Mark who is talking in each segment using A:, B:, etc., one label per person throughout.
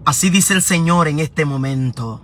A: Así dice el Señor en este momento.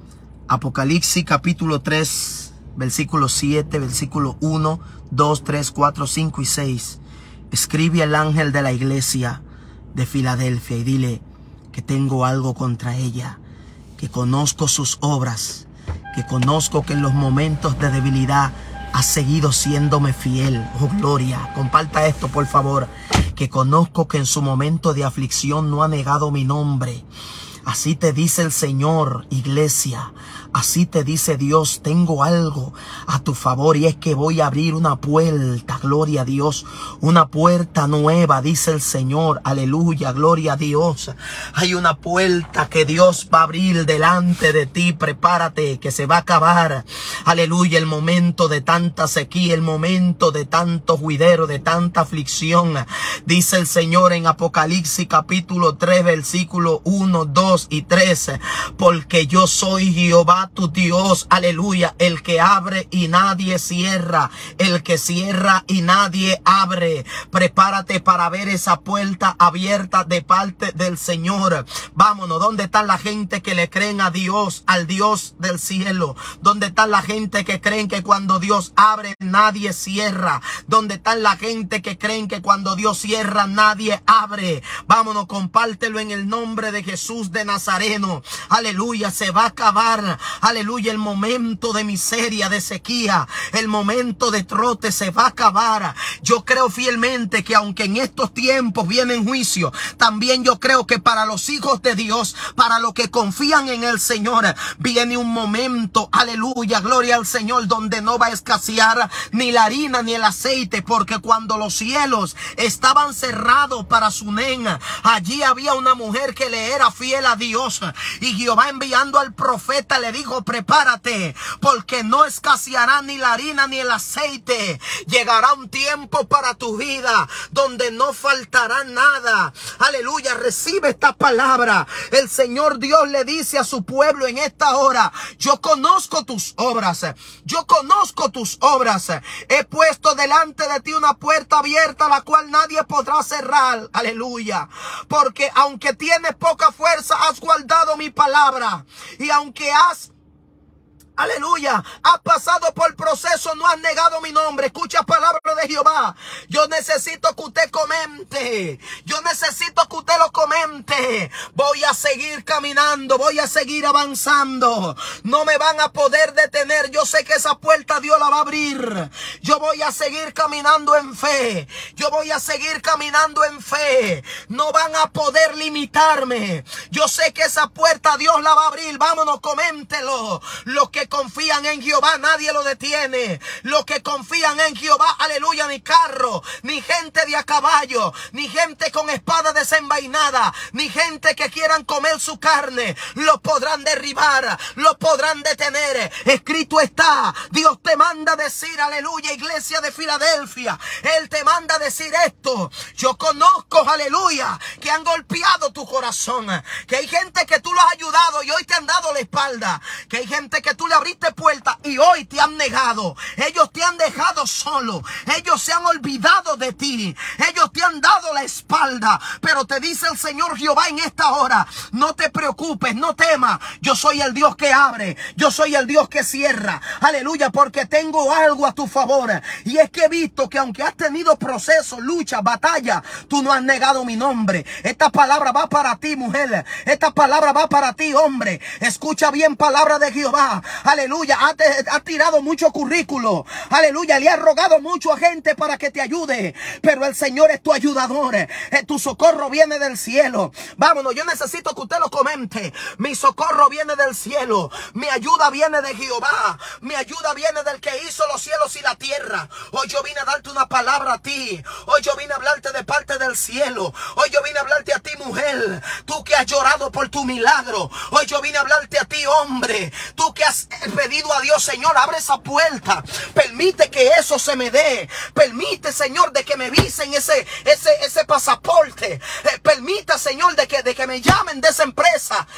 A: Apocalipsis capítulo 3, versículo 7, versículo 1, 2, 3, 4, 5 y 6. Escribe al ángel de la iglesia de Filadelfia y dile que tengo algo contra ella, que conozco sus obras, que conozco que en los momentos de debilidad ha seguido siéndome fiel. Oh, gloria. Comparta esto, por favor. Que conozco que en su momento de aflicción no ha negado mi nombre. Así te dice el Señor, iglesia. Así te dice Dios, tengo algo a tu favor y es que voy a abrir una puerta, gloria a Dios, una puerta nueva, dice el Señor, aleluya, gloria a Dios. Hay una puerta que Dios va a abrir delante de ti, prepárate que se va a acabar, aleluya, el momento de tanta sequía, el momento de tanto juidero, de tanta aflicción, dice el Señor en Apocalipsis capítulo 3, versículo 1, 2 y 3, porque yo soy Jehová tu Dios, aleluya, el que abre y nadie cierra, el que cierra y nadie abre. Prepárate para ver esa puerta abierta de parte del Señor. Vámonos, ¿dónde están la gente que le creen a Dios, al Dios del cielo? ¿Dónde están la gente que creen que cuando Dios abre nadie cierra? ¿Dónde están la gente que creen que cuando Dios cierra nadie abre? Vámonos, compártelo en el nombre de Jesús de Nazareno. Aleluya, se va a acabar. Aleluya, el momento de miseria, de sequía, el momento de trote se va a acabar. Yo creo fielmente que aunque en estos tiempos vienen juicio, también yo creo que para los hijos de Dios, para los que confían en el Señor, viene un momento, aleluya, gloria al Señor, donde no va a escasear ni la harina ni el aceite, porque cuando los cielos estaban cerrados para Sunem, allí había una mujer que le era fiel a Dios, y Jehová enviando al profeta le dijo, prepárate, porque no escaseará ni la harina ni el aceite. Llegará un tiempo para tu vida donde no faltará nada. Aleluya, recibe esta palabra. El Señor Dios le dice a su pueblo en esta hora, yo conozco tus obras, yo conozco tus obras. He puesto delante de ti una puerta abierta, la cual nadie podrá cerrar. Aleluya, porque aunque tienes poca fuerza, has guardado mi palabra, y aunque aleluya, has pasado por proceso, no has negado mi nombre. Escucha palabra de Jehová. Yo necesito que usted comente. Yo necesito que usted lo comente. Voy a seguir caminando, voy a seguir avanzando. No me van a poder detener. Yo sé que esa puerta Dios la va a abrir. Yo voy a seguir caminando en fe. Yo voy a seguir caminando en fe. No van a poder limitarme. Yo sé que esa puerta Dios la va a abrir. Vámonos, coméntelo. Los que confían en Jehová nadie lo detiene. Los que confían en Jehová, aleluya, ni carro, ni gente de a caballo, ni gente con espada desenvainada, ni gente que quieran comer su carne, lo podrán derribar, lo podrán detener. Escrito está, Dios te manda a decir, aleluya, iglesia de Filadelfia, Él te manda a decir esto. Yo conozco, aleluya, que han golpeado tu corazón, que hay gente que tú lo has ayudado y hoy te han dado la espalda, que hay gente que tú le abriste puertas y hoy te han negado. Ellos te han dejado solo. Ellos se han olvidado de ti. Ellos te han dado la espalda. Pero te dice el Señor Jehová en esta hora, no te preocupes, no temas. Yo soy el Dios que abre. Yo soy el Dios que cierra. Aleluya, porque tengo algo a tu favor. Y es que he visto que aunque has tenido procesos, luchas, batallas, tú no has negado mi nombre. Esta palabra va para ti, mujer. Esta palabra va para ti, hombre. Escucha bien palabra de Jehová. Aleluya, ha tirado mucho currículo. Aleluya, le ha rogado mucho a gente para que te ayude. Pero el Señor es tu ayudador. Tu socorro viene del cielo. Vámonos, yo necesito que usted lo comente. Mi socorro viene del cielo. Mi ayuda viene de Jehová. Mi ayuda viene del que hizo los cielos y la tierra. Hoy yo vine a darte una palabra a ti. Hoy yo vine a hablarte de parte del cielo. Hoy yo vine a hablarte a ti, mujer. Tú que has llorado por tu milagro. Hoy yo vine a hablarte a ti, hombre. Tú que has pedido a Dios, Señor, abre esa puerta. Permite que eso se me dé. Permite, Señor, de que me visen ese pasaporte. Permita, Señor, de que me llamen de esa empresa.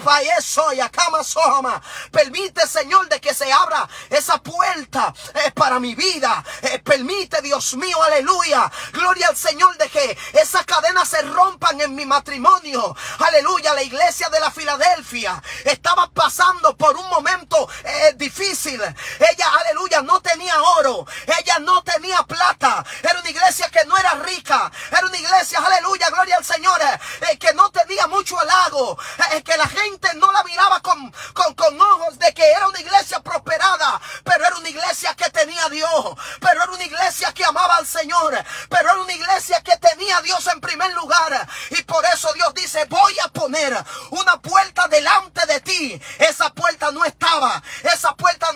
A: Permite, Señor, de que se abra esa puerta para mi vida. Permite, Dios mío, aleluya. Gloria al Señor, de que esas cadenas se rompan en mi matrimonio, aleluya, la iglesia de la Filadelfia estaba pasando por un momento difícil. Ella, aleluya, no tenía oro, ella no tenía plata, era una iglesia que no era rica, era una iglesia, aleluya, gloria al Señor, que no tenía mucho halago, que la gente no la miraba con ojos de que era una iglesia prosperada, pero era una iglesia que tenía a Dios, pero era una iglesia que amaba al Señor, pero era una iglesia que tenía a Dios en primer lugar. Y por eso Dios dice: voy a poner una puerta delante de ti. Esa puerta no estaba, esa puerta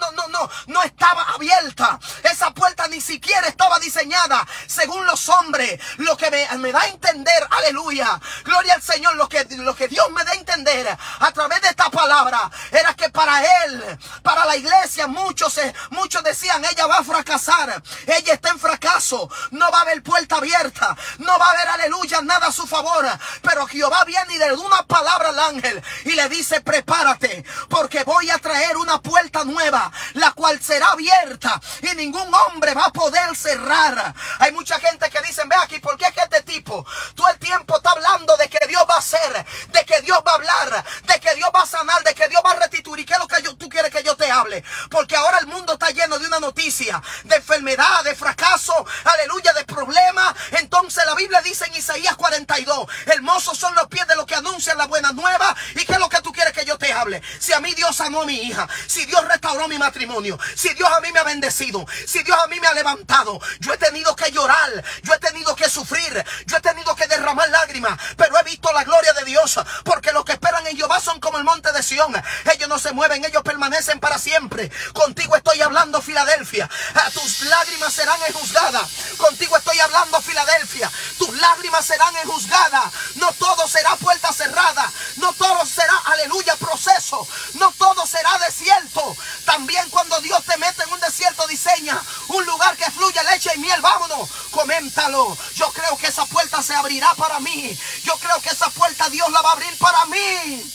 A: no estaba abierta, esa puerta ni siquiera estaba diseñada según los hombres. Lo que me da a entender, aleluya, gloria al Señor, lo que Dios me da a entender a través de esta palabra era que para él, para la iglesia, muchos decían: ella va a fracasar, ella está en fracaso, no va a haber puerta abierta, no va a haber, aleluya, nada a su favor. Pero Jehová viene y le da una palabra al ángel y le dice: prepárate, porque voy a traer una puerta nueva, la cual será abierta y ningún hombre va a poder cerrar. Hay mucha gente que dicen: ve aquí, ¿por qué es que este tipo todo el tiempo está hablando de que Dios va a hacer, de que Dios va a hablar, de que Dios va a sanar, de que Dios va a restituir? ¿Qué es lo que tú quieres que yo te hable? Porque ahora el mundo está lleno de una noticia de enfermedad, de fracaso, aleluya, de problemas. Entonces la Biblia dice en Isaías 42: hermosos son los pies de los que anuncian la buena nueva. ¿Y qué es lo que tú quieres que yo te hable? Si a mí Dios sanó a mi hija, si Dios restauró mi matrimonio, si Dios a mí me ha bendecido, si Dios a mí me ha levantado, yo he tenido que llorar, yo he tenido que sufrir, yo he tenido que derramar lágrimas, pero he visto la gloria de Dios, porque los que esperan en Jehová son como el monte de Sión. Ellos no se mueven, ellos permanecen para siempre. Contigo estoy hablando, Filadelfia. Tus lágrimas serán enjuzgadas. Contigo estoy hablando, Filadelfia. Tus lágrimas serán enjuzgadas. No todo será puerta cerrada, no todo será, aleluya, proceso, no todo será desierto. También cuando Dios te mete en un desierto, diseña un lugar que fluya leche y miel. Vámonos, coméntalo. Yo creo que esa puerta se abrirá para mí. Yo creo que esa puerta Dios la va a abrir para mí.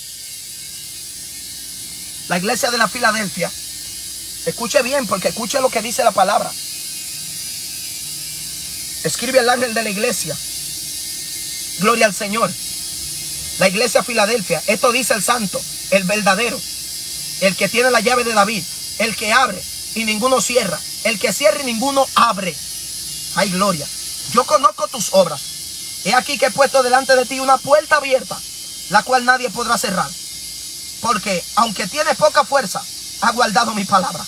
A: La iglesia de la Filadelfia, escuche bien, porque escuche lo que dice la palabra. Escribe el ángel de la iglesia. Gloria al Señor. La iglesia Filadelfia. Esto dice el santo, el verdadero, el que tiene la llave de David, el que abre y ninguno cierra, el que cierra y ninguno abre. Ay, gloria. Yo conozco tus obras. He aquí que he puesto delante de ti una puerta abierta, la cual nadie podrá cerrar. Porque aunque tienes poca fuerza, has guardado mi palabra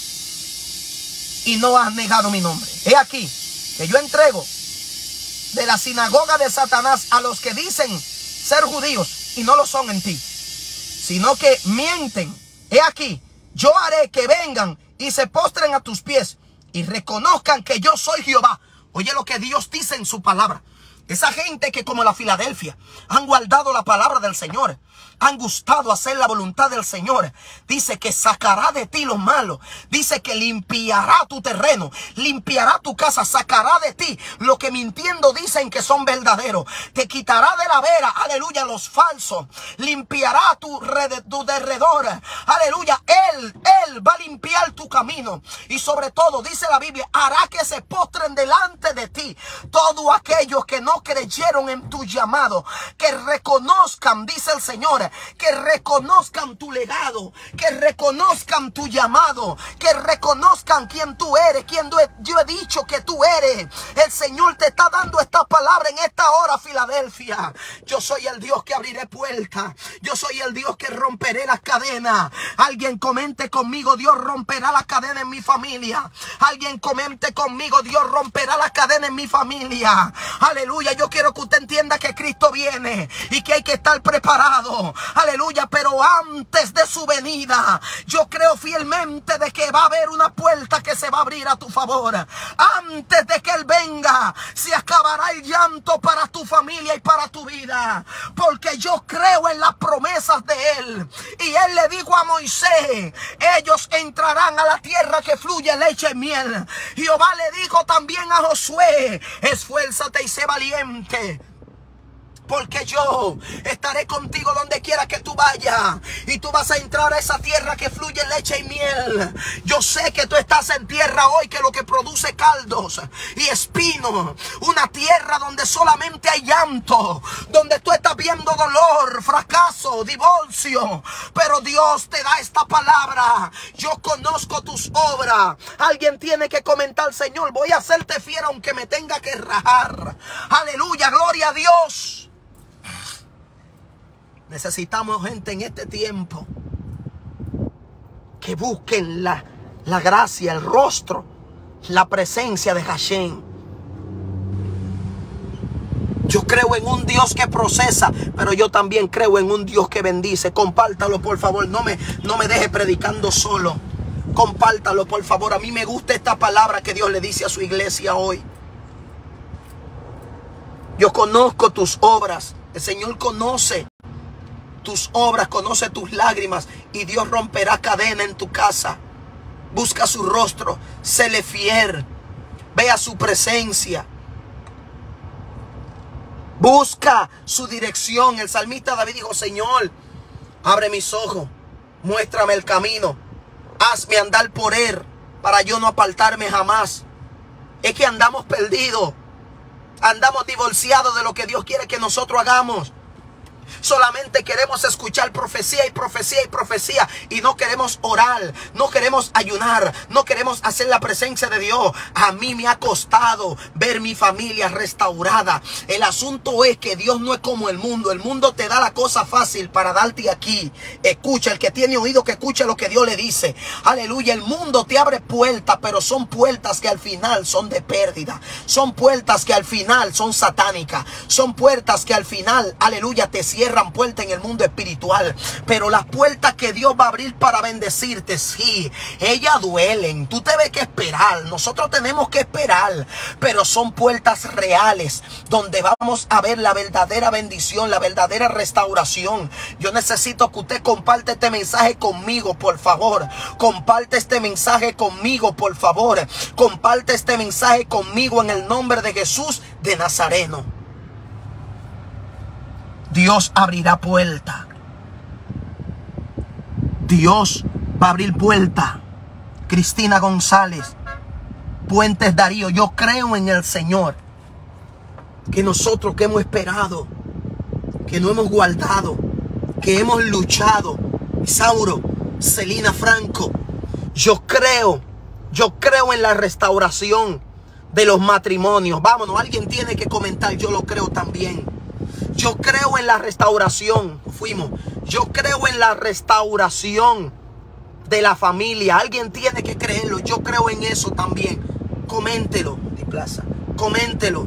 A: y no has negado mi nombre. He aquí que yo entrego de la sinagoga de Satanás a los que dicen ser judíos y no lo son en ti, sino que mienten. He aquí, yo haré que vengan y se postren a tus pies y reconozcan que yo soy Jehová. Oye lo que Dios dice en su palabra. Esa gente que, como la Filadelfia, han guardado la palabra del Señor, han gustado hacer la voluntad del Señor, dice que sacará de ti lo malo, dice que limpiará tu terreno, limpiará tu casa, sacará de ti lo que mintiendo dicen que son verdaderos, te quitará de la vera, aleluya, los falsos, limpiará tu derredor, aleluya, Él va a limpiar tu camino. Y sobre todo, dice la Biblia, hará que se postren delante de ti todos aquellos que no creyeron en tu llamado, que reconozcan, dice el Señor, que reconozcan tu legado, que reconozcan tu llamado, que reconozcan quién tú eres, quién yo he dicho que tú eres. El Señor te está dando esta palabra en esta hora, Filadelfia. Yo soy el Dios que abriré puertas, yo soy el Dios que romperé las cadenas. Alguien comente conmigo: Dios romperá las cadenas en mi familia. Alguien comente conmigo: Dios romperá las cadenas en mi familia. Aleluya. Yo quiero que usted entienda que Cristo viene y que hay que estar preparado. Aleluya. Pero antes de su venida, yo creo fielmente de que va a haber una puerta que se va a abrir a tu favor. Antes de que Él venga, se acabará el llanto para tu familia y para tu vida, porque yo creo en las promesas de Él. Y Él le dijo a Moisés: ellos entrarán a la tierra que fluye leche y miel. Jehová le dijo también a Josué: esfuérzate y sé valiente, porque yo estaré contigo donde quiera que tú vayas, y tú vas a entrar a esa tierra que fluye leche y miel. Yo sé que tú estás en tierra hoy que lo que produce caldos y espinos, una tierra donde solamente hay llanto, donde tú estás viendo dolor, fracaso, divorcio, pero Dios te da esta palabra: yo conozco tus obras. Alguien tiene que comentar: Señor, voy a hacerte fiel aunque me tenga que rajar. Aleluya, gloria a Dios. Necesitamos gente en este tiempo que busquen la gracia, el rostro, la presencia de Hashem. Yo creo en un Dios que procesa, pero yo también creo en un Dios que bendice. Compártalo, por favor. No me deje predicando solo. Compártalo, por favor. A mí me gusta esta palabra que Dios le dice a su iglesia hoy. Yo conozco tus obras. El Señor conoce tus obras, conoce tus lágrimas, y Dios romperá cadena en tu casa. Busca su rostro, séle fiel, vea su presencia, busca su dirección. El salmista David dijo: Señor, abre mis ojos, muéstrame el camino, hazme andar por él, para yo no apartarme jamás. Es que andamos perdidos, andamos divorciados de lo que Dios quiere que nosotros hagamos. Solamente queremos escuchar profecía y profecía y profecía, y no queremos orar, no queremos ayunar, no queremos hacer la presencia de Dios. A mí me ha costado ver mi familia restaurada. El asunto es que Dios no es como el mundo. El mundo te da la cosa fácil para darte aquí. Escucha, el que tiene oído que escuche lo que Dios le dice. Aleluya. El mundo te abre puertas, pero son puertas que al final son de pérdida. Son puertas que al final son satánicas. Son puertas que al final, aleluya, te cierran puertas en el mundo espiritual. Pero las puertas que Dios va a abrir para bendecirte, sí, ellas duelen. Tú tienes que esperar. Nosotros tenemos que esperar. Pero son puertas reales, donde vamos a ver la verdadera bendición, la verdadera restauración. Yo necesito que usted comparte este mensaje conmigo, por favor. Comparte este mensaje conmigo, por favor. Comparte este mensaje conmigo en el nombre de Jesús de Nazareno. Dios abrirá puerta. Dios va a abrir puerta. Cristina González, Puentes Darío, yo creo en el Señor. Que nosotros que hemos esperado, que no hemos guardado, que hemos luchado. Isauro, Celina Franco, yo creo en la restauración de los matrimonios. Vámonos, alguien tiene que comentar: yo lo creo también. Yo creo en la restauración. Fuimos. Yo creo en la restauración de la familia. Alguien tiene que creerlo. Yo creo en eso también. Coméntelo. De plaza. Coméntelo.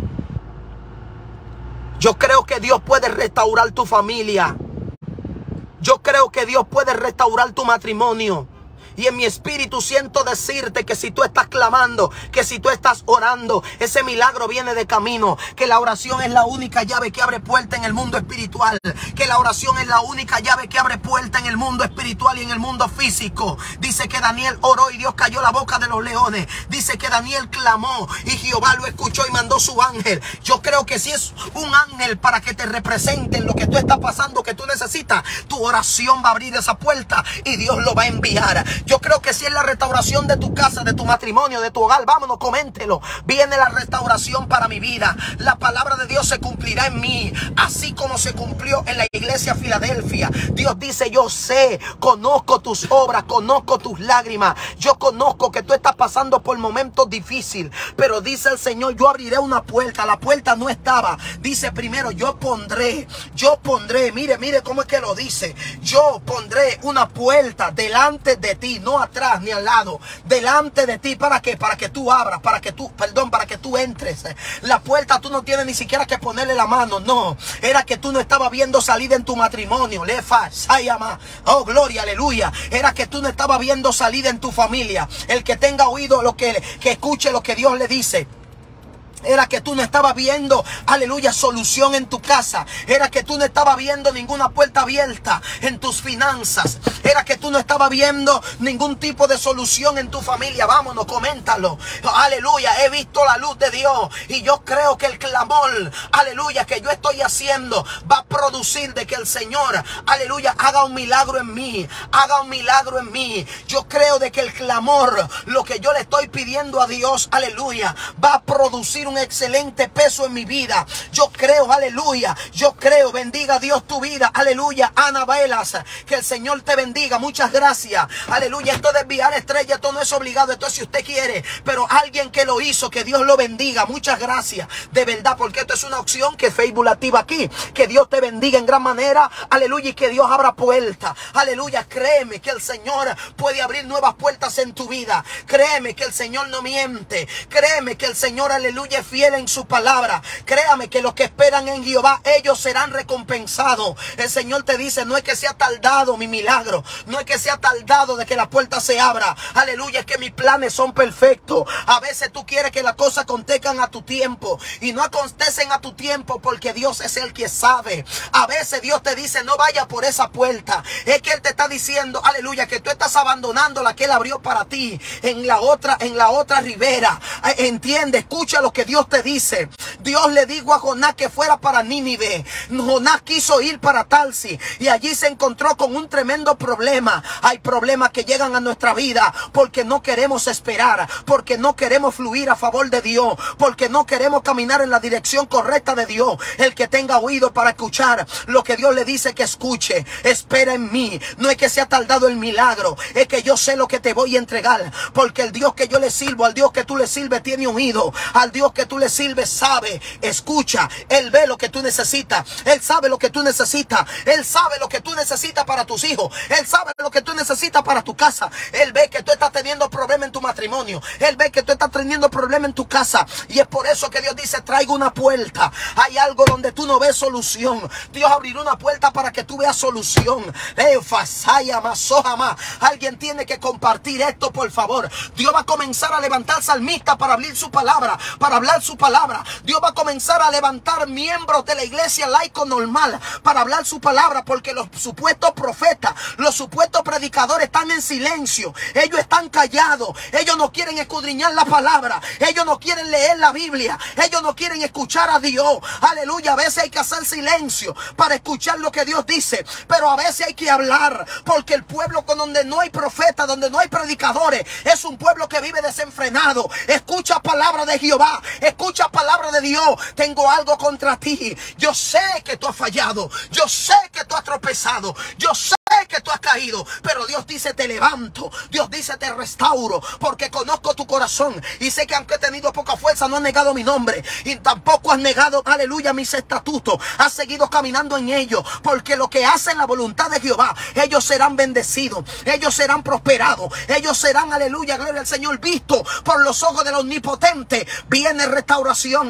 A: Yo creo que Dios puede restaurar tu familia. Yo creo que Dios puede restaurar tu matrimonio. Y en mi espíritu siento decirte que si tú estás clamando, que si tú estás orando, ese milagro viene de camino. Que la oración es la única llave que abre puerta en el mundo espiritual. Que la oración es la única llave que abre puerta en el mundo espiritual y en el mundo físico. Dice que Daniel oró y Dios cayó la boca de los leones. Dice que Daniel clamó y Jehová lo escuchó y mandó su ángel. Yo creo que si es un ángel para que te represente en lo que tú estás pasando, que tú necesitas, tu oración va a abrir esa puerta y Dios lo va a enviar. Yo creo que si es la restauración de tu casa, de tu matrimonio, de tu hogar, vámonos, coméntelo. Viene la restauración para mi vida. La palabra de Dios se cumplirá en mí, así como se cumplió en la iglesia Filadelfia. Dios dice: yo sé, conozco tus obras, conozco tus lágrimas. Yo conozco que tú estás pasando por momentos difíciles, pero dice el Señor: yo abriré una puerta. La puerta no estaba. Dice primero: yo pondré, mire cómo es que lo dice. Yo pondré una puerta delante de ti, no atrás ni al lado, delante de ti. ¿Para qué? Para que tú abras, para que tú entres. La puerta tú no tienes ni siquiera que ponerle la mano, no. Era que tú no estabas viendo salida en tu matrimonio. Lefa, Sayama. Oh, gloria, aleluya. Era que tú no estabas viendo salida en tu familia. El que tenga oído, que escuche lo que Dios le dice. Era que tú no estabas viendo, aleluya, solución en tu casa. Era que tú no estabas viendo ninguna puerta abierta en tus finanzas. Era que tú no estabas viendo ningún tipo de solución en tu familia. Vámonos, coméntalo. Aleluya, he visto la luz de Dios. Y yo creo que el clamor, aleluya, que yo estoy haciendo va a producir de que el Señor, aleluya, haga un milagro en mí. Haga un milagro en mí. Yo creo de que el clamor, lo que yo le estoy pidiendo a Dios, aleluya, va a producir un excelente peso en mi vida. Yo creo, aleluya, yo creo. Bendiga Dios tu vida, aleluya. Ana Velas, que el Señor te bendiga. Muchas gracias, aleluya. Esto de enviar estrellas, esto no es obligado, esto es si usted quiere, pero alguien que lo hizo, que Dios lo bendiga. Muchas gracias, de verdad, porque esto es una opción que Facebook la activa aquí. Que Dios te bendiga en gran manera, aleluya, y que Dios abra puertas, aleluya. Créeme que el Señor puede abrir nuevas puertas en tu vida. Créeme que el Señor no miente. Créeme que el Señor, aleluya, es fiel en su palabra. Créame que los que esperan en Jehová, ellos serán recompensados. El Señor te dice, no es que sea tardado mi milagro, no es que sea tardado de que la puerta se abra, aleluya, es que mis planes son perfectos. A veces tú quieres que las cosas acontezcan a tu tiempo y no acontecen a tu tiempo, porque Dios es el que sabe. A veces Dios te dice, no vaya por esa puerta. Es que Él te está diciendo, aleluya, que tú estás abandonando la que Él abrió para ti en la otra ribera. Entiende, escucha lo que Dios te dice. Dios le dijo a Jonás que fuera para Nínive. Jonás quiso ir para Tarsis y allí se encontró con un tremendo problema. Hay problemas que llegan a nuestra vida porque no queremos esperar, porque no queremos fluir a favor de Dios, porque no queremos caminar en la dirección correcta de Dios. El que tenga oído para escuchar lo que Dios le dice que escuche. Espera en mí. No es que se ha tardado el milagro, es que yo sé lo que te voy a entregar, porque el Dios que yo le sirvo, al Dios que tú le sirves, tiene oído. Al Dios que tú le sirves sabe, escucha. Él ve lo que tú necesitas, Él sabe lo que tú necesitas, Él sabe lo que tú necesitas para tus hijos, Él sabe lo que tú necesitas para tu casa. Él ve que tú estás teniendo problemas en tu matrimonio, Él ve que tú estás teniendo problemas en tu casa, y es por eso que Dios dice, traigo una puerta. Hay algo donde tú no ves solución, Dios abrirá una puerta para que tú veas solución. Alguien tiene que compartir esto, por favor. Dios va a comenzar a levantar salmistas para abrir su palabra, para hablar su palabra. Dios va a comenzar a levantar miembros de la iglesia laico normal para hablar su palabra, porque los supuestos profetas, los supuestos predicadores están en silencio. Ellos están callados. Ellos no quieren escudriñar la palabra. Ellos no quieren leer la Biblia. Ellos no quieren escuchar a Dios. Aleluya. A veces hay que hacer silencio para escuchar lo que Dios dice, pero a veces hay que hablar, porque el pueblo con donde no hay profetas, donde no hay predicadores, es un pueblo que vive desenfrenado. Escucha palabra de Jehová, escucha palabra de Dios. Tengo algo contra ti. Yo sé que tú has fallado, yo sé que tú has tropezado, yo sé que tú has caído, pero Dios dice, te levanto. Dios dice, te restauro, porque conozco tu corazón y sé que aunque he tenido poca fuerza, no has negado mi nombre y tampoco has negado, aleluya, mis estatutos. Has seguido caminando en ellos, porque lo que hacen la voluntad de Jehová, ellos serán bendecidos, ellos serán prosperados, ellos serán, aleluya, gloria al Señor, vistos por los ojos del Omnipotente. Viene restauración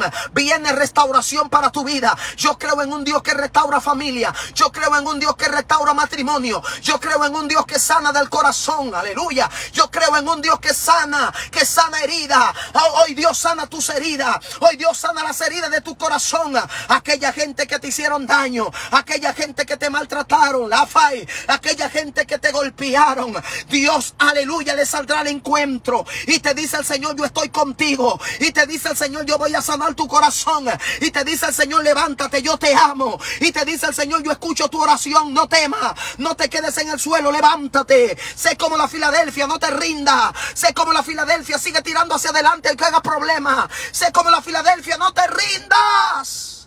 A: para tu vida. Yo creo en un Dios que restaura familia, yo creo en un Dios que restaura matrimonio, yo creo en un Dios que sana del corazón, aleluya. Yo creo en un Dios que sana herida. Hoy Dios sana tus heridas, hoy Dios sana las heridas de tu corazón. Aquella gente que te hicieron daño, aquella gente que te maltrataron, aquella gente que te golpearon, Dios, aleluya, le saldrá al encuentro y te dice el Señor, yo estoy contigo. Y te dice el Señor, yo voy a sanar tu corazón. Y te dice el Señor, levántate, yo te amo. Y te dice el Señor, yo escucho tu oración, no temas, no te quedes en el suelo, levántate. Sé como la Filadelfia, no te rindas. Sé como la Filadelfia, sigue tirando hacia adelante el que haga problemas. Sé como la Filadelfia, no te rindas.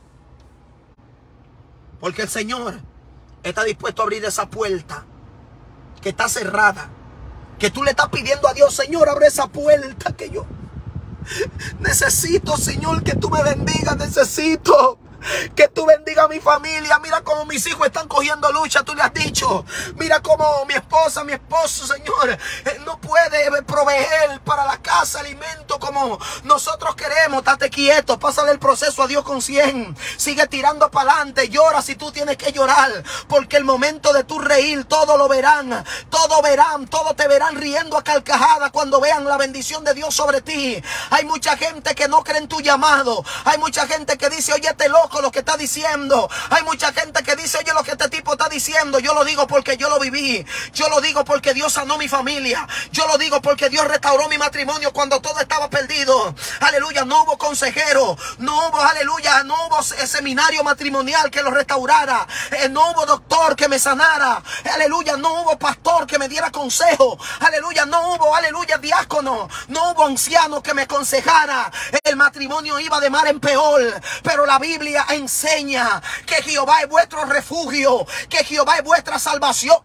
A: Porque el Señor está dispuesto a abrir esa puerta que está cerrada, que tú le estás pidiendo a Dios, Señor, abre esa puerta que yo necesito, Señor, que tú me bendigas, necesito. Que tú bendiga a mi familia. Mira cómo mis hijos están cogiendo lucha. Tú le has dicho. Mira cómo mi esposa, mi esposo, Señor, no puede proveer para la casa alimento como nosotros queremos. Date quieto. Pásale el proceso a Dios con 100. Sigue tirando para adelante. Llora si tú tienes que llorar. Porque el momento de tu reír, todo lo verán. Todo verán. Todo te verán riendo a carcajadas cuando vean la bendición de Dios sobre ti. Hay mucha gente que no cree en tu llamado. Hay mucha gente que dice, oye, este loco lo que está diciendo. Hay mucha gente que dice, oye, lo que este tipo está diciendo. Yo lo digo porque yo lo viví. Yo lo digo porque Dios sanó mi familia. Yo lo digo porque Dios restauró mi matrimonio cuando todo estaba perdido. Aleluya, no hubo consejero. No hubo, aleluya, no hubo seminario matrimonial que lo restaurara. No hubo doctor que me sanara. Aleluya, no hubo pastor que me diera consejo. Aleluya, no hubo, aleluya, diácono. No hubo anciano que me aconsejara. El matrimonio iba de mal en peor. Pero la Biblia enseña que Jehová es vuestro refugio, que Jehová es vuestra salvación.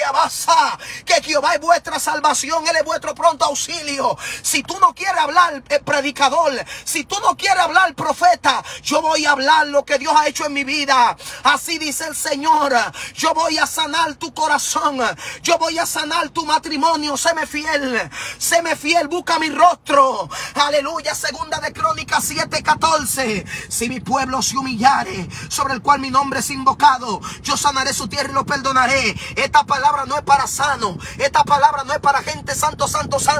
A: Que Jehová es vuestra salvación. Él es vuestro pronto auxilio. Si tú no quieres hablar, predicador, si tú no quieres hablar, profeta, yo voy a hablar lo que Dios ha hecho en mi vida. Así dice el Señor. Yo voy a sanar tu corazón. Yo voy a sanar tu matrimonio. Séme fiel, busca mi rostro. Aleluya. Segunda de Crónicas 7:14. Si mi pueblo se humillare, sobre el cual mi nombre es invocado, yo sanaré su tierra y lo perdonaré. Esta palabra no es para sano. Esta palabra no es para gente santo.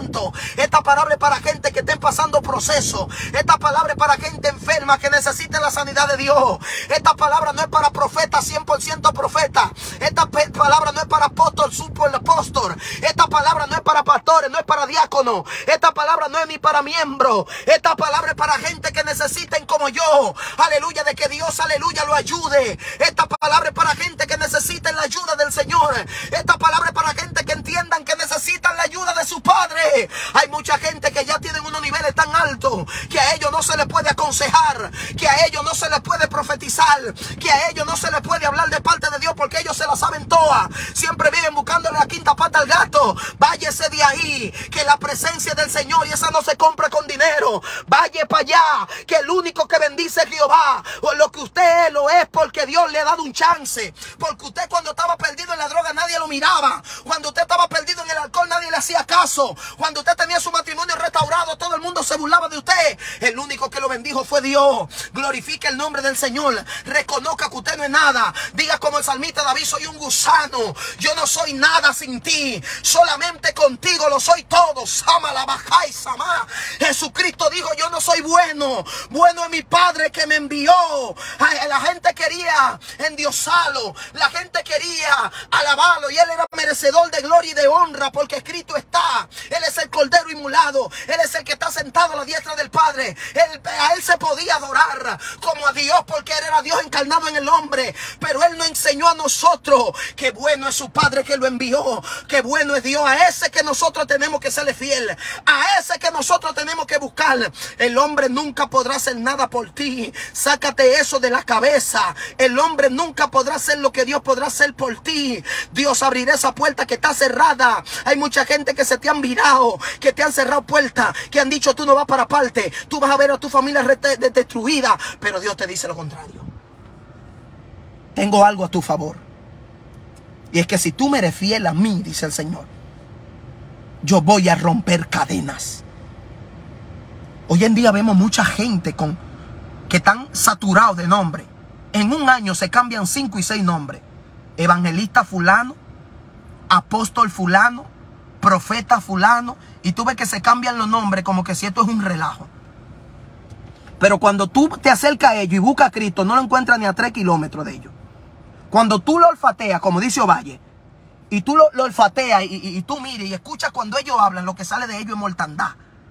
A: Esta palabra es para gente que estén pasando proceso. Esta palabra es para gente enferma que necesite la sanidad de Dios. Esta palabra no es para profeta, 100% profeta. Esta palabra no es para apóstol, super apóstol. Esta palabra no es para pastores, no es para diáconos. Esta palabra no es ni para miembros. Esta palabra es para gente que necesiten como yo. Aleluya, de que Dios, aleluya, lo ayude. Esta palabra es para gente que necesiten la ayuda del Señor. Esta palabra es para gente que entiendan que necesitan la ayuda de su Padre. Hay mucha gente que ya tienen unos niveles tan altos que a ellos no se les puede aconsejar, que a ellos no se les puede profetizar, que a ellos no se les puede hablar de parte de Dios porque ellos se la saben todas. Siempre viven buscándole la quinta pata al gato. Váyese de ahí, que la presencia del Señor, y esa no se compra con dinero. Vaya para allá, que el único que bendice es Jehová. O lo que usted lo es porque Dios le ha dado un chance. Porque usted cuando estaba perdido en la droga nadie lo miraba. Cuando usted estaba perdido en el alcohol nadie le hacía caso. Cuando usted tenía su matrimonio restaurado todo el mundo se burlaba de usted. El único que lo bendijo fue Dios. Glorifique el nombre del Señor. Reconozca que usted no es nada. Diga como el salmista David, soy un gusano. Yo no soy nada sin ti. Solamente contigo lo soy todo. Sama la baja y sama. Jesucristo dijo, yo no soy bueno. Bueno es mi Padre que me envió. La gente quería endiosarlo. La gente quería alabarlo. Y él era merecedor de gloria y de honra. Porque escrito está. Él es el Cordero inmolado. Él es el que está sentado a la diestra del Padre. A él se podía adorar como a Dios porque él era Dios encarnado en el hombre. Pero él nos enseñó a nosotros que bueno es su Padre que lo envió. Que bueno es Dios. A ese que nosotros tenemos que serle fiel. A ese que nosotros tenemos que buscar. El hombre nunca podrá hacer nada por ti. Sácate eso de la cabeza. El hombre nunca podrá hacer lo que Dios podrá hacer por ti. Dios abrirá esa puerta que está cerrada. Hay mucha gente que se te han virado, que te han cerrado puertas, que han dicho tú no vas para parte, tú vas a ver a tu familia destruida, pero Dios te dice lo contrario. Tengo algo a tu favor, y es que si tú me eres fiel a mí, dice el Señor, yo voy a romper cadenas. Hoy en día vemos mucha gente que están saturados de nombres. En un año se cambian 5 y 6 nombres. Evangelista fulano, apóstol fulano, profeta fulano. Y tú ves que se cambian los nombres como que si esto es un relajo. Pero cuando tú te acercas a ellos y buscas a Cristo, no lo encuentras ni a 3 kilómetros de ellos. Cuando tú lo olfateas, como dice Ovalle, y tú lo olfateas y tú mires y escuchas cuando ellos hablan, lo que sale de ellos es mortandad.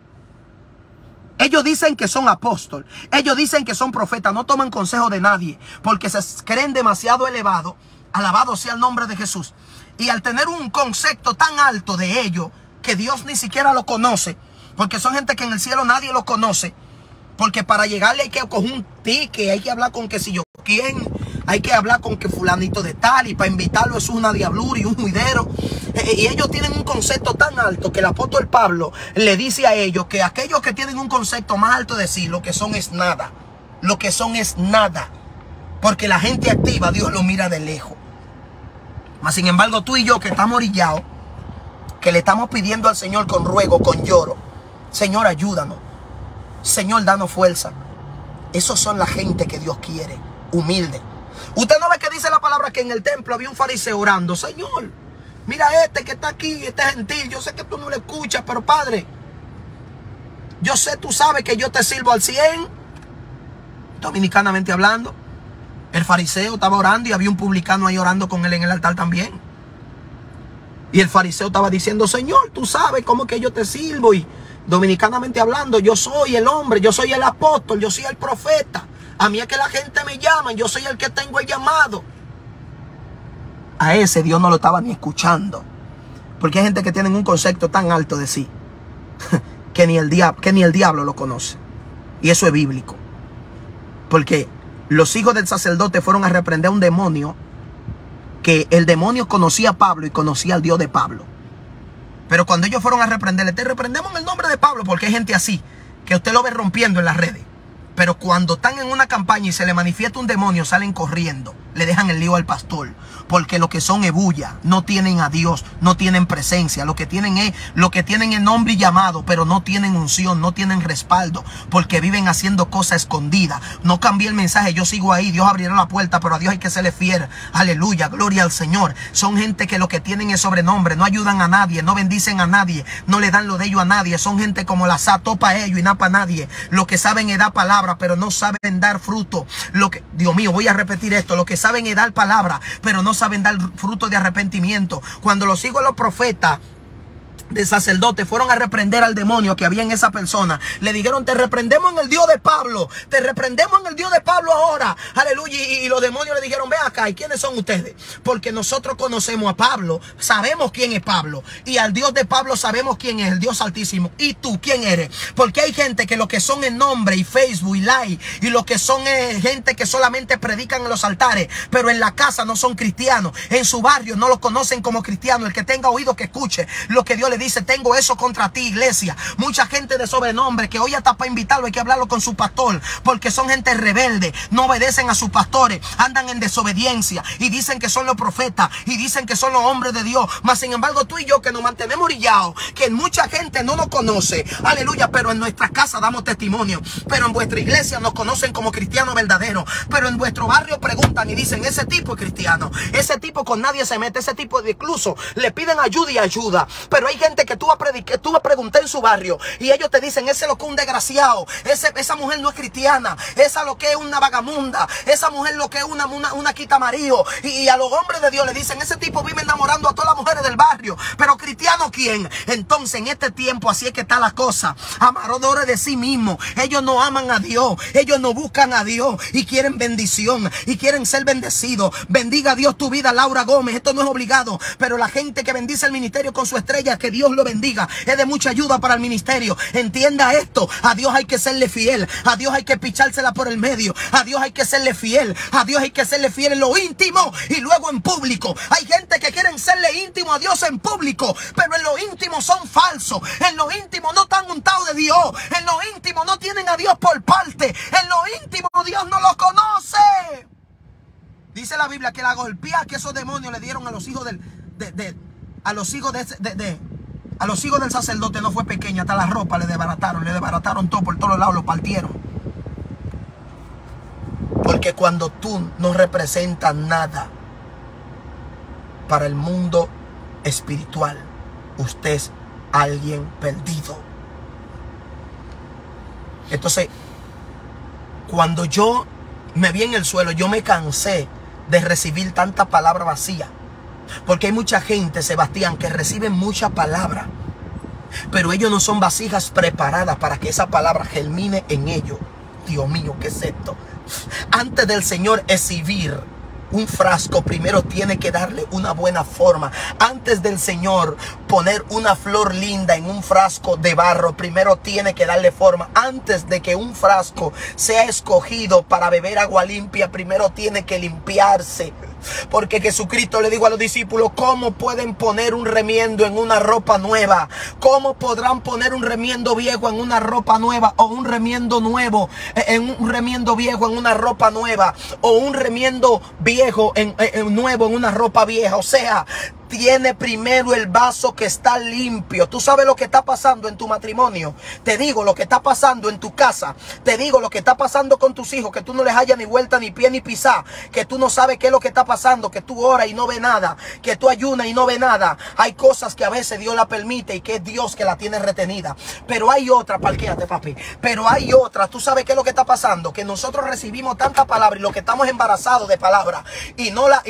A: Ellos dicen que son apóstoles, ellos dicen que son profetas, no toman consejo de nadie, porque se creen demasiado elevados. Alabado sea el nombre de Jesús. Y al tener un concepto tan alto de ellos, que Dios ni siquiera lo conoce, porque son gente que en el cielo nadie lo conoce, porque para llegarle hay que coger un tique, hay que hablar con que si yo quién, hay que hablar con que fulanito de tal, y para invitarlo es una diablura y un juidero. Y ellos tienen un concepto tan alto que el apóstol Pablo le dice a ellos que aquellos que tienen un concepto más alto de sí, lo que son es nada. Lo que son es nada. Porque la gente activa, Dios lo mira de lejos. Mas sin embargo, tú y yo que estamos orillados, que le estamos pidiendo al Señor con ruego, con lloro, Señor, ayúdanos. Señor, danos fuerza. Esos son la gente que Dios quiere, humilde. Usted no ve que dice la palabra que en el templo había un fariseo orando. Señor, mira este que está aquí, este gentil. Yo sé que tú no le escuchas, pero Padre, yo sé, tú sabes que yo te sirvo al 100. Dominicanamente hablando, el fariseo estaba orando y había un publicano ahí orando con él en el altar también. Y el fariseo estaba diciendo, Señor, tú sabes cómo que yo te sirvo. Y dominicanamente hablando, yo soy el hombre, yo soy el apóstol, yo soy el profeta. A mí es que la gente me llama, yo soy el que tengo el llamado. A ese Dios no lo estaba ni escuchando. Porque hay gente que tiene un concepto tan alto de sí que ni el diablo lo conoce. Y eso es bíblico. Porque los hijos del sacerdote fueron a reprender a un demonio, que el demonio conocía a Pablo y conocía al Dios de Pablo. Pero cuando ellos fueron a reprenderle, te reprendemos en el nombre de Pablo, porque hay gente así, que usted lo ve rompiendo en las redes. Pero cuando están en una campaña y se le manifiesta un demonio, salen corriendo, le dejan el lío al pastor. Porque lo que son es bulla, no tienen a Dios, no tienen presencia. Lo que tienen es nombre y llamado, pero no tienen unción, no tienen respaldo. Porque viven haciendo cosas escondidas. No cambié el mensaje, yo sigo ahí, Dios abrirá la puerta, pero a Dios hay que serle fiel. Aleluya, gloria al Señor. Son gente que lo que tienen es sobrenombre, no ayudan a nadie, no bendicen a nadie, no le dan lo de ellos a nadie. Son gente como la sa, topa ellos y napa a nadie. Lo que saben es dar palabra, pero no saben dar fruto. Dios mío, voy a repetir esto. Lo que saben es dar palabra, pero no saben dar fruto de arrepentimiento. Cuando los hijos de los profetas de sacerdote fueron a reprender al demonio que había en esa persona, le dijeron, te reprendemos en el Dios de Pablo, te reprendemos en el Dios de Pablo ahora, aleluya. Y los demonios le dijeron, ve acá, ¿y quiénes son ustedes? Porque nosotros conocemos a Pablo, sabemos quién es Pablo, y al Dios de Pablo sabemos quién es, el Dios Altísimo. ¿Y tú quién eres? Porque hay gente que lo que son en nombre y Facebook y like, y lo que son es gente que solamente predican en los altares, pero en la casa no son cristianos, en su barrio no lo conocen como cristiano. El que tenga oído que escuche lo que Dios le dice. Tengo eso contra ti, iglesia. Mucha gente de sobrenombre que hoy hasta para invitarlo hay que hablarlo con su pastor, porque son gente rebelde, no obedecen a sus pastores, andan en desobediencia y dicen que son los profetas y dicen que son los hombres de Dios. Mas sin embargo, tú y yo que nos mantenemos orillados, que mucha gente no nos conoce, aleluya, pero en nuestra casa damos testimonio, pero en vuestra iglesia nos conocen como cristianos verdaderos, pero en vuestro barrio preguntan y dicen, ese tipo es cristiano, ese tipo con nadie se mete, ese tipo de incluso le piden ayuda y ayuda. Pero hay gente que tú vas a preguntar en su barrio y ellos te dicen, ese lo que es un desgraciado, esa mujer no es cristiana, esa lo que es una vagamunda, esa mujer lo que es una quita marido. Y a los hombres de Dios le dicen, ese tipo vive enamorando a todas las mujeres del barrio, pero cristiano ¿quién? Entonces en este tiempo así es que está la cosa, amadores de sí mismos. Ellos no aman a Dios, ellos no buscan a Dios y quieren bendición y quieren ser bendecidos. Bendiga a Dios tu vida, Laura Gómez, esto no es obligado, pero la gente que bendice el ministerio con su estrella, que Dios lo bendiga, es de mucha ayuda para el ministerio. Entienda esto, a Dios hay que serle fiel, a Dios hay que pichársela por el medio, a Dios hay que serle fiel, a Dios hay que serle fiel en lo íntimo y luego en público. Hay gente que quieren serle íntimo a Dios en público, pero en lo íntimo son falsos, en lo íntimo no están untados de Dios, en lo íntimo no tienen a Dios por parte, en lo íntimo Dios no los conoce. Dice la Biblia que la golpeada que esos demonios le dieron a los hijos a los hijos del sacerdote no fue pequeña, hasta la ropa le desbarataron todo por todos lados, lo partieron. Porque cuando tú no representas nada para el mundo espiritual, usted es alguien perdido. Entonces, cuando yo me vi en el suelo, yo me cansé de recibir tanta palabra vacía. Porque hay mucha gente, Sebastián, que reciben mucha palabra, pero ellos no son vasijas preparadas para que esa palabra germine en ellos. Dios mío, ¿qué es esto? Antes del Señor exhibir un frasco, primero tiene que darle una buena forma. Antes del Señor poner una flor linda en un frasco de barro, primero tiene que darle forma. Antes de que un frasco sea escogido para beber agua limpia, primero tiene que limpiarse. Porque Jesucristo le dijo a los discípulos: ¿cómo pueden poner un remiendo en una ropa nueva? ¿Cómo podrán poner un remiendo viejo en una ropa nueva? O un remiendo nuevo en un remiendo viejo en una ropa nueva, o un remiendo viejo nuevo en una ropa vieja. O sea, tiene primero el vaso que está limpio. Tú sabes lo que está pasando en tu matrimonio. Te digo lo que está pasando en tu casa. Te digo lo que está pasando con tus hijos, que tú no les hayas ni vuelta, ni pie, ni pisar. Que tú no sabes qué es lo que está pasando. Que tú oras y no ves nada. Que tú ayunas y no ves nada. Hay cosas que a veces Dios la permite y que es Dios que la tiene retenida. Pero hay otra, parquéate, papi. Pero hay otra. Tú sabes qué es lo que está pasando. Que nosotros recibimos tanta palabra y lo que estamos embarazados de palabra y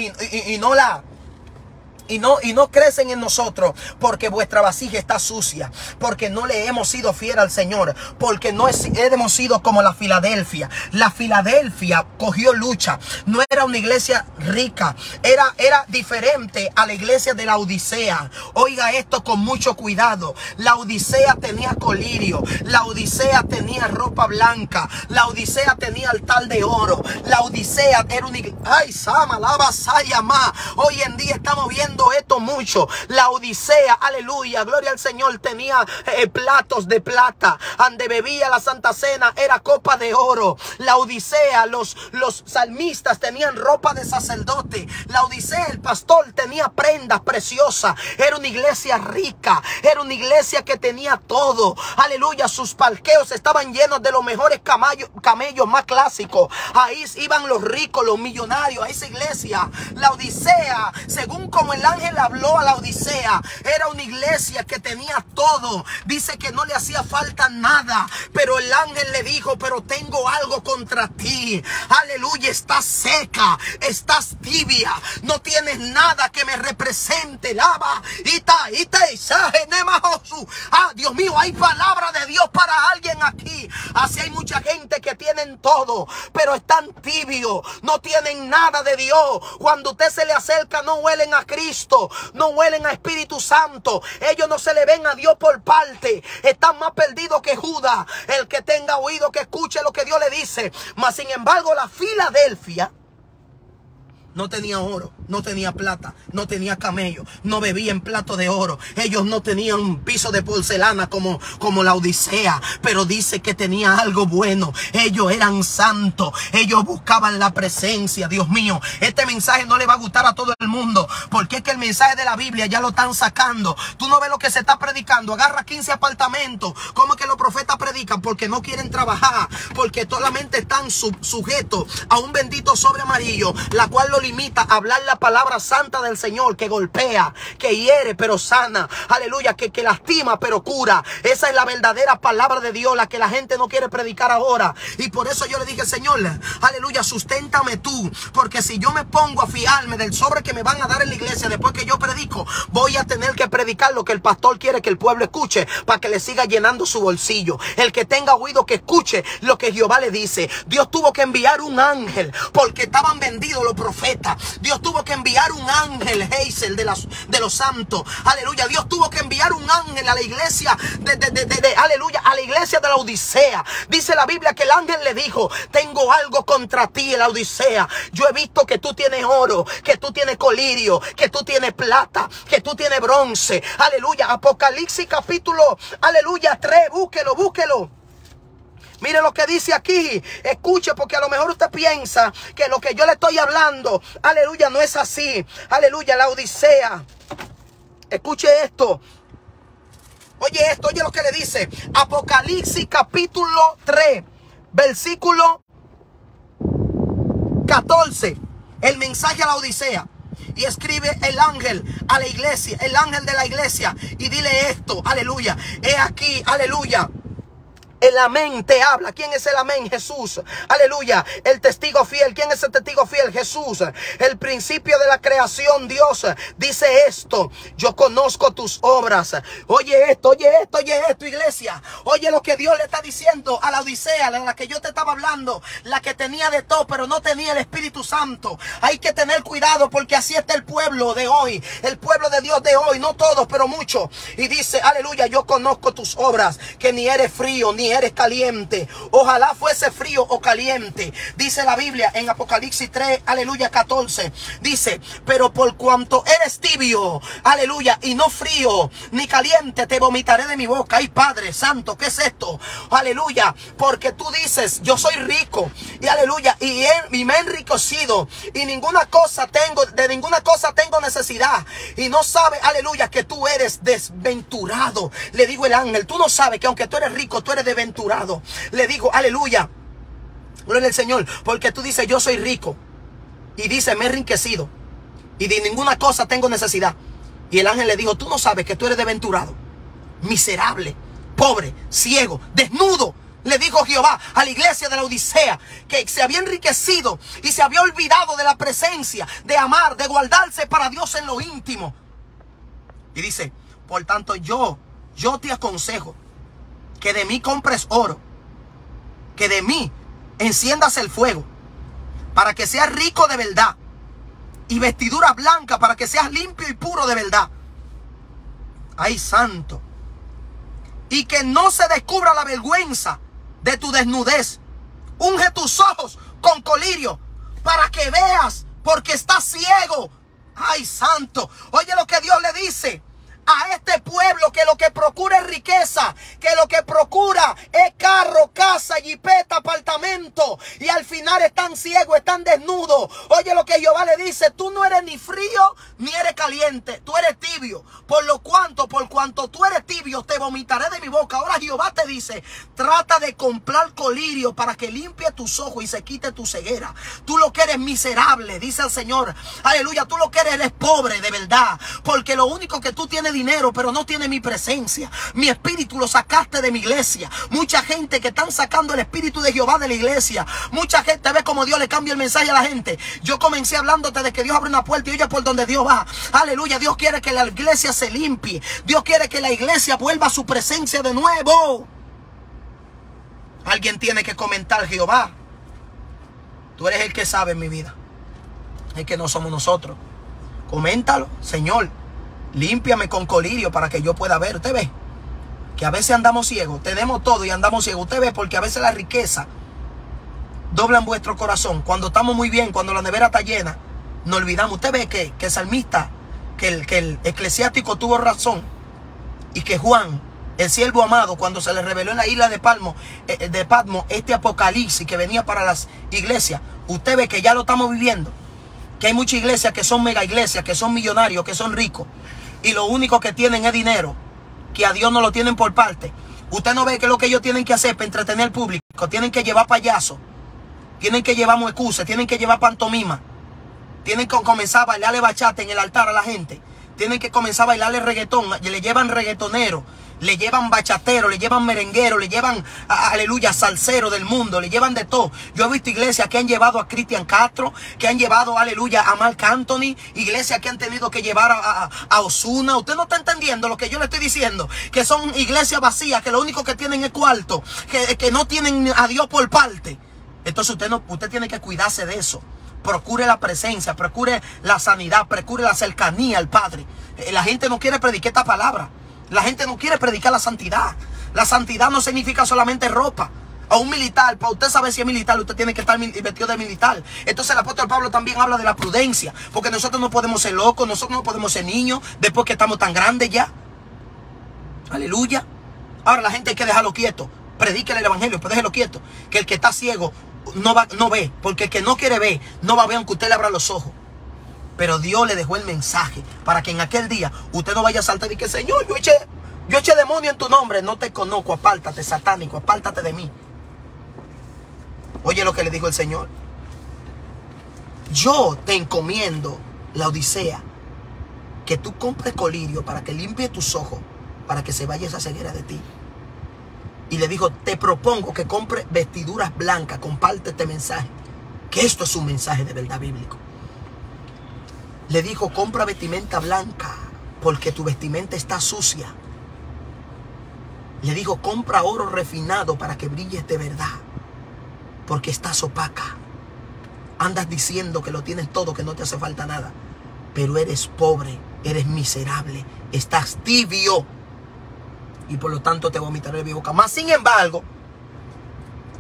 A: no crecen en nosotros, porque vuestra vasija está sucia, porque no le hemos sido fiel al Señor, porque no hemos sido como la Filadelfia. La Filadelfia cogió lucha. No era una iglesia rica, era diferente a la iglesia de la Odisea. Oiga esto con mucho cuidado. La Odisea tenía colirio, la Odisea tenía ropa blanca, la Odisea tenía altar de oro. La Odisea era una iglesia. Ay, Sama, lava, Sayama. Hoy en día estamos viendo esto mucho. La Odisea, aleluya, gloria al Señor, tenía platos de plata. Donde bebía la Santa Cena era copa de oro. La Odisea, los salmistas tenían ropa de sacerdote. La Odisea, el pastor tenía prendas preciosas. Era una iglesia rica, era una iglesia que tenía todo. Aleluya, sus parqueos estaban llenos de los mejores camellos más clásicos. Ahí iban los ricos, los millonarios, a esa iglesia. La Odisea, según como el ángel habló a la Odisea, era una iglesia que tenía todo. Dice que no le hacía falta nada, pero el ángel le dijo: pero tengo algo contra ti. Aleluya, estás seca, estás tibia, no tienes nada que me represente. Lava, Dios mío, hay palabra de Dios para alguien aquí. Así hay mucha gente que tienen todo, pero están tibios, no tienen nada de Dios. Cuando usted se le acerca, no huelen a Cristo, no huelen a Espíritu Santo. Ellos no se le ven a Dios por parte. Están más perdidos que Judas. El que tenga oído que escuche lo que Dios le dice. Mas sin embargo, la Filadelfia no tenía oro, no tenía plata, no tenía camello, no bebía en plato de oro. Ellos no tenían un piso de porcelana como la Odisea, pero dice que tenía algo bueno. Ellos eran santos, ellos buscaban la presencia. Dios mío, este mensaje no le va a gustar a todo el mundo, porque es que el mensaje de la Biblia ya lo están sacando. Tú no ves lo que se está predicando. Agarra 15 apartamentos. ¿Cómo es que los profetas predican? Porque no quieren trabajar, porque solamente están sujetos a un bendito sobre amarillo, la cual lo limita a hablar la palabra santa del Señor, que golpea, que hiere pero sana, aleluya, que lastima pero cura. Esa es la verdadera palabra de Dios, la que la gente no quiere predicar ahora. Y por eso yo le dije: Señor, aleluya, susténtame tú, porque si yo me pongo a fiarme del sobre que me van a dar en la iglesia después que yo predico, voy a tener que predicar lo que el pastor quiere que el pueblo escuche, para que le siga llenando su bolsillo. El que tenga oído que escuche lo que Jehová le dice. Dios tuvo que enviar un ángel, porque estaban vendidos los profetas. Dios tuvo que enviar un ángel, Hazel, de los santos. Aleluya. Dios tuvo que enviar un ángel a la iglesia aleluya, a la iglesia de la Odisea. Dice la Biblia que el ángel le dijo: tengo algo contra ti, la Odisea. Yo he visto que tú tienes oro, que tú tienes colirio, que tú tienes plata, que tú tienes bronce. Aleluya. Apocalipsis capítulo, aleluya, 3. Búsquelo. Mire lo que dice aquí. Escuche, porque a lo mejor usted piensa que lo que yo le estoy hablando, aleluya, no es así. Aleluya, la Odisea. Escuche esto. Oye esto, oye lo que le dice. Apocalipsis capítulo 3, versículo 14. El mensaje a la Odisea. Y escribe el ángel a la iglesia, el ángel de la iglesia. Y dile esto, aleluya. He aquí, aleluya. El amén te habla. ¿Quién es el amén? Jesús. Aleluya. El testigo fiel. ¿Quién es el testigo fiel? Jesús. El principio de la creación. Dios dice esto: yo conozco tus obras. Oye esto, iglesia. Oye lo que Dios le está diciendo a la Odisea, de la que yo te estaba hablando, la que tenía de todo pero no tenía el Espíritu Santo. Hay que tener cuidado, porque así está el pueblo de hoy, el pueblo de Dios de hoy. No todos, pero muchos. Y dice, aleluya, yo conozco tus obras, que ni eres frío ni ni eres caliente. Ojalá fuese frío o caliente. Dice la Biblia en Apocalipsis 3, aleluya, 14. Dice, pero por cuanto eres tibio, aleluya, y no frío ni caliente, te vomitaré de mi boca. Ay, Padre Santo, ¿qué es esto? Aleluya, porque tú dices, yo soy rico, y aleluya, y me he enriquecido, y de ninguna cosa tengo necesidad, y no sabes, aleluya, que tú eres desventurado. Le digo el ángel, tú no sabes que aunque tú eres rico, tú eres desventurado. Le digo, aleluya, gloria al Señor, porque tú dices, yo soy rico, y dice, me he enriquecido, y de ninguna cosa tengo necesidad. Y el ángel le dijo, tú no sabes que tú eres desventurado, miserable, pobre, ciego, desnudo. Le dijo Jehová a la iglesia de la Odisea, que se había enriquecido y se había olvidado de la presencia, de amar, de guardarse para Dios en lo íntimo. Y dice, por tanto yo te aconsejo que de mí compres oro, que de mí enciendas el fuego, para que seas rico de verdad, y vestidura blanca para que seas limpio y puro de verdad. Ay, santo. Y que no se descubra la vergüenza de tu desnudez. Unge tus ojos con colirio para que veas, porque estás ciego. Ay, santo. Oye lo que Dios le dice a este pueblo, que lo que procura es riqueza, que lo que procura es carro, casa, jipeta, apartamento, y al final están ciegos, están desnudos. Oye lo que Jehová le dice, tú no eres ni frío ni eres caliente, tú eres tibio, por cuanto tú eres tibio, te vomitaré de mi boca. Ahora Jehová te dice, trata de comprar colirio para que limpie tus ojos y se quite tu ceguera. Tú lo que eres miserable, dice el Señor, aleluya, tú lo que eres pobre de verdad, porque lo único que tú tienes dinero, pero no tiene mi presencia. Mi espíritu lo sacaste de mi iglesia. Mucha gente que están sacando el espíritu de Jehová de la iglesia. Mucha gente ve como Dios le cambia el mensaje a la gente. Yo comencé hablándote de que Dios abre una puerta y oye por donde Dios va. Aleluya, Dios quiere que la iglesia se limpie. Dios quiere que la iglesia vuelva a su presencia de nuevo. Alguien tiene que comentar, Jehová, tú eres el que sabe en mi vida, el que no somos nosotros. Coméntalo, Señor. Límpiame con colirio para que yo pueda ver. Usted ve que a veces andamos ciegos. Tenemos todo y andamos ciegos. Usted ve, porque a veces la riqueza dobla en vuestro corazón. Cuando estamos muy bien, cuando la nevera está llena, nos olvidamos. Usted ve que el salmista, que el eclesiástico tuvo razón. Y que Juan, el siervo amado, cuando se le reveló en la isla de Patmos, este apocalipsis que venía para las iglesias, usted ve que ya lo estamos viviendo. Que hay muchas iglesias que son mega iglesias, que son millonarios, que son ricos, y lo único que tienen es dinero, que a Dios no lo tienen por parte. Usted no ve que lo que ellos tienen que hacer para entretener al público, tienen que llevar payasos, tienen que llevar muecuces, tienen que llevar pantomima, tienen que comenzar a bailarle bachata en el altar a la gente, tienen que comenzar a bailarle reggaetón, le llevan reggaetonero, le llevan bachatero, le llevan merenguero, le llevan, aleluya, salsero del mundo, le llevan de todo. Yo he visto iglesias que han llevado a Cristian Castro, que han llevado, aleluya, a Marc Anthony, iglesias que han tenido que llevar a Ozuna. Usted no está entendiendo lo que yo le estoy diciendo, que son iglesias vacías, que lo único que tienen es cuarto, que no tienen a Dios por parte. Entonces usted tiene que cuidarse de eso. Procure la presencia, procure la sanidad, procure la cercanía al Padre. La gente no quiere predicar esta palabra. La gente no quiere predicar la santidad. La santidad no significa solamente ropa. A un militar, para usted saber si es militar, usted tiene que estar vestido de militar. Entonces el apóstol Pablo también habla de la prudencia, porque nosotros no podemos ser locos, nosotros no podemos ser niños después que estamos tan grandes ya. Aleluya. Ahora la gente hay que dejarlo quieto. Predíquele el evangelio, pero déjelo quieto. Que el que está ciego no ve, porque el que no quiere ver, no va a ver aunque usted le abra los ojos. Pero Dios le dejó el mensaje para que en aquel día usted no vaya a saltar y que, Señor, yo eché demonio en tu nombre. No te conozco, apártate, satánico, apártate de mí. Oye lo que le dijo el Señor. Yo te encomiendo, la Odisea, que tú compres colirio para que limpie tus ojos, para que se vaya esa ceguera de ti. Y le dijo, te propongo que compres vestiduras blancas, comparte este mensaje, que esto es un mensaje de verdad bíblico. Le dijo, compra vestimenta blanca, porque tu vestimenta está sucia. Le dijo, compra oro refinado para que brilles de verdad, porque estás opaca. Andas diciendo que lo tienes todo, que no te hace falta nada, pero eres pobre, eres miserable, estás tibio, y por lo tanto te vomitaré de mi boca. Mas sin embargo,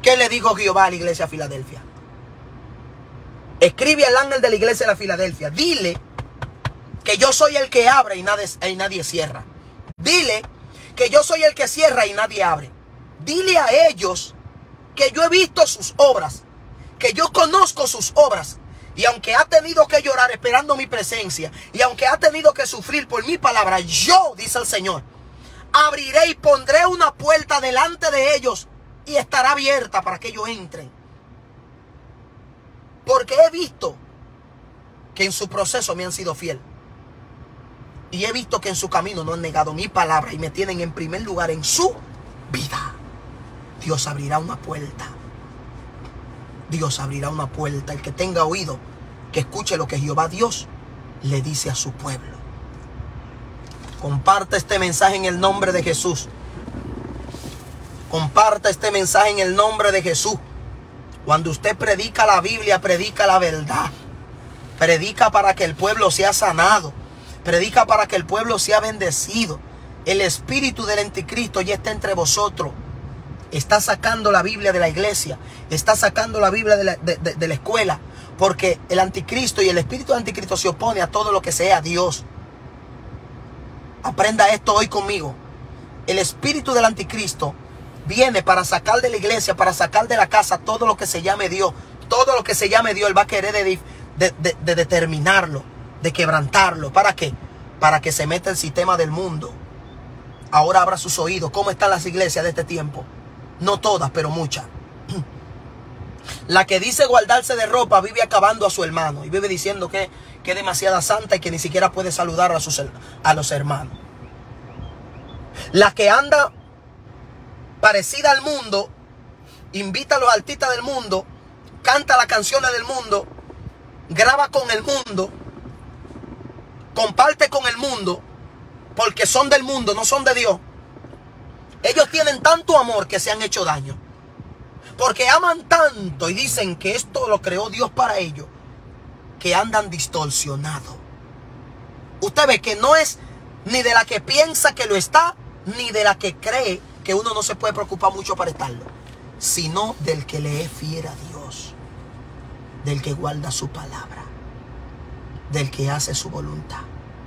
A: ¿Qué le dijo Jehová a la iglesia de Filadelfia? Escribe al ángel de la iglesia de la Filadelfia. Dile que yo soy el que abre y nadie cierra. Dile que yo soy el que cierra y nadie abre. Dile a ellos que yo he visto sus obras, que yo conozco sus obras. Y aunque ha tenido que llorar esperando mi presencia, y aunque ha tenido que sufrir por mi palabra, yo, dice el Señor, abriré y pondré una puerta delante de ellos y estará abierta para que ellos entren. Porque he visto que en su proceso me han sido fiel. Y he visto que en su camino no han negado mi palabra y me tienen en primer lugar en su vida. Dios abrirá una puerta. Dios abrirá una puerta. El que tenga oído, que escuche lo que Jehová Dios le dice a su pueblo. Comparte este mensaje en el nombre de Jesús. Comparta este mensaje en el nombre de Jesús. Cuando usted predica la Biblia, predica la verdad. Predica para que el pueblo sea sanado. Predica para que el pueblo sea bendecido. El espíritu del anticristo ya está entre vosotros. Está sacando la Biblia de la iglesia. Está sacando la Biblia de la escuela. Porque el anticristo y el espíritu del anticristo se opone a todo lo que sea Dios. Aprenda esto hoy conmigo. El espíritu del anticristo viene para sacar de la iglesia, para sacar de la casa todo lo que se llame Dios. Todo lo que se llame Dios, él va a querer de determinarlo, de quebrantarlo. ¿Para qué? Para que se meta el sistema del mundo. Ahora abra sus oídos. ¿Cómo están las iglesias de este tiempo? No todas, pero muchas. La que dice guardarse de ropa vive acabando a su hermano. Y vive diciendo que es demasiada santa y que ni siquiera puede saludar a los hermanos. La que anda parecida al mundo, invita a los artistas del mundo, canta las canciones del mundo, graba con el mundo, comparte con el mundo, porque son del mundo, no son de Dios. Ellos tienen tanto amor que se han hecho daño. Porque aman tanto y dicen que esto lo creó Dios para ellos, que andan distorsionados. Usted ve que no es ni de la que piensa que lo está, ni de la que cree que uno no se puede preocupar mucho para estarlo, sino del que le es fiel a Dios, del que guarda su palabra, del que hace su voluntad,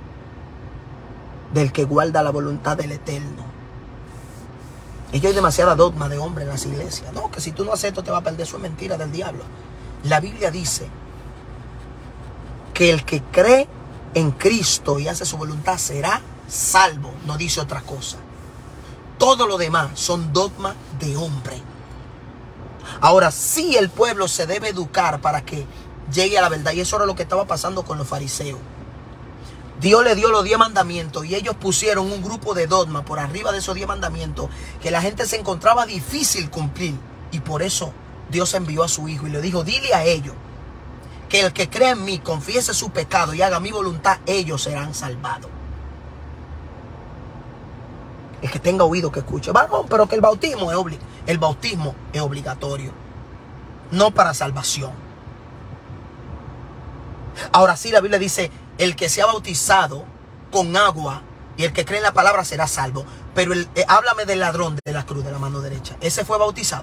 A: del que guarda la voluntad del Eterno. Y hay demasiada dogma de hombre en las iglesias. No, que si tú no haces esto te va a perder. Eso es mentira del diablo. La Biblia dice que el que cree en Cristo y hace su voluntad será salvo. No dice otra cosa. Todo lo demás son dogmas de hombre. Ahora sí, el pueblo se debe educar para que llegue a la verdad. Y eso era lo que estaba pasando con los fariseos. Dios le dio los 10 mandamientos y ellos pusieron un grupo de dogmas por arriba de esos 10 mandamientos que la gente se encontraba difícil cumplir. Y por eso Dios envió a su Hijo y le dijo, dile a ellos que el que cree en mí, confiese su pecado y haga mi voluntad, ellos serán salvados. El que tenga oído que escuche. Vamos, pero que el bautismo es obligatorio, no para salvación. Ahora sí, la Biblia dice, el que sea bautizado con agua y el que cree en la palabra será salvo. Pero háblame del ladrón de la cruz de la mano derecha. Ese fue bautizado.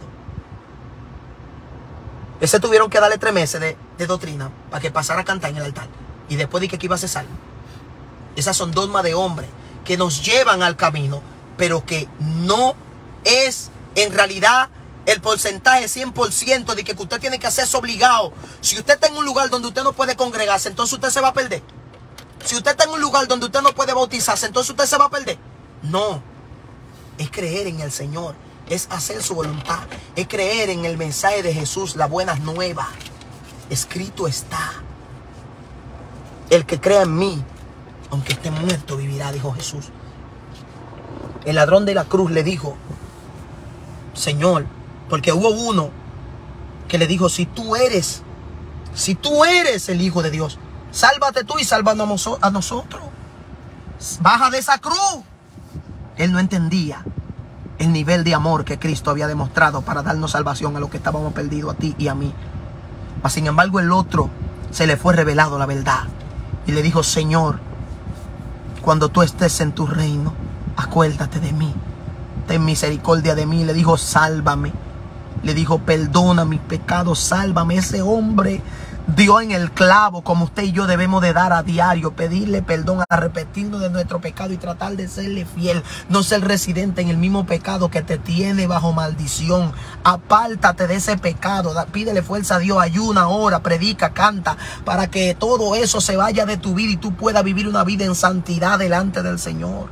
A: Ese tuvieron que darle 3 meses de doctrina para que pasara a cantar en el altar. Y después de que iba a ser salvo. Esas son dogmas de hombre que nos llevan al camino, pero que no es en realidad el porcentaje 100% de que usted tiene que hacerse obligado. Si usted está en un lugar donde usted no puede congregarse, entonces usted se va a perder. Si usted está en un lugar donde usted no puede bautizarse, entonces usted se va a perder. No, es creer en el Señor, es hacer su voluntad, es creer en el mensaje de Jesús, la buena nueva. Escrito está, el que crea en mí, aunque esté muerto, vivirá, dijo Jesús. El ladrón de la cruz le dijo, Señor, porque hubo uno que le dijo, si tú eres el Hijo de Dios, sálvate tú y sálvanos a nosotros. Baja de esa cruz. Él no entendía el nivel de amor que Cristo había demostrado para darnos salvación a los que estábamos perdidos, a ti y a mí. Mas, sin embargo, el otro se le fue revelado la verdad y le dijo, Señor, cuando tú estés en tu reino, acuérdate de mí, ten misericordia de mí. Le dijo, sálvame. Le dijo, perdona mis pecados, sálvame. Ese hombre dio en el clavo, como usted y yo debemos de dar a diario, pedirle perdón, arrepentirnos de nuestro pecado y tratar de serle fiel, no ser residente en el mismo pecado que te tiene bajo maldición. Apártate de ese pecado, pídele fuerza a Dios, ayuna, ora, predica, canta, para que todo eso se vaya de tu vida y tú puedas vivir una vida en santidad delante del Señor.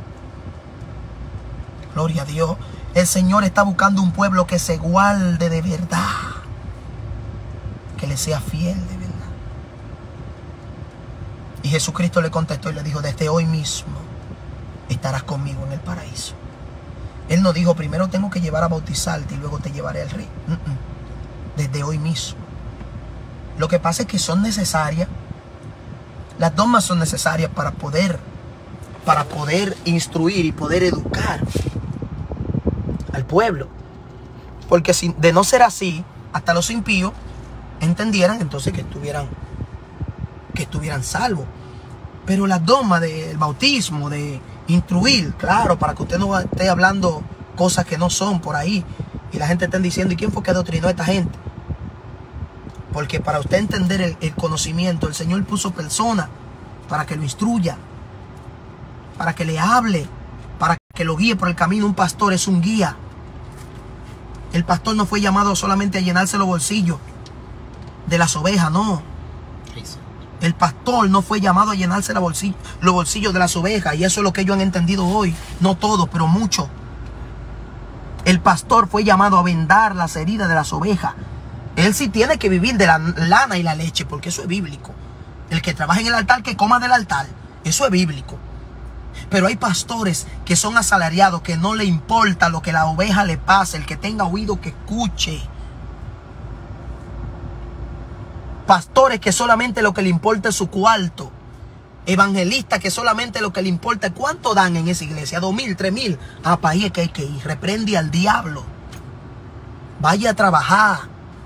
A: Gloria a Dios. El Señor está buscando un pueblo que se guarde de verdad, que le sea fiel de verdad. Y Jesucristo le contestó y le dijo, desde hoy mismo estarás conmigo en el paraíso. Él no dijo, primero tengo que llevar a bautizarte y luego te llevaré al rey. Desde hoy mismo. Lo que pasa es que son necesarias, las dogmas son necesarias para poder instruir y poder educar al pueblo. Porque si de no ser así, hasta los impíos entendieran entonces que estuvieran salvos. Pero la dogma del bautismo, de instruir, claro, para que usted no esté hablando cosas que no son por ahí y la gente esté diciendo, ¿y quién fue que adoctrinó a esta gente? Porque para usted entender el conocimiento, el Señor puso personas para que lo instruya, para que le hable, para que lo guíe por el camino. Un pastor es un guía. El pastor no fue llamado solamente a llenarse los bolsillos de las ovejas, no. El pastor no fue llamado a llenarse los bolsillos de las ovejas. Y eso es lo que ellos han entendido hoy. No todos, pero muchos. El pastor fue llamado a vendar las heridas de las ovejas. Él sí tiene que vivir de la lana y la leche, porque eso es bíblico. El que trabaja en el altar, que coma del altar. Eso es bíblico. Pero hay pastores que son asalariados, que no le importa lo que la oveja le pase. El que tenga oído que escuche. Pastores que solamente lo que le importa es su cuarto. Evangelistas que solamente lo que le importa es cuánto dan en esa iglesia. 2,000, 3,000. Ah, para ahí es que hay que ir. Reprende al diablo. Vaya a trabajar.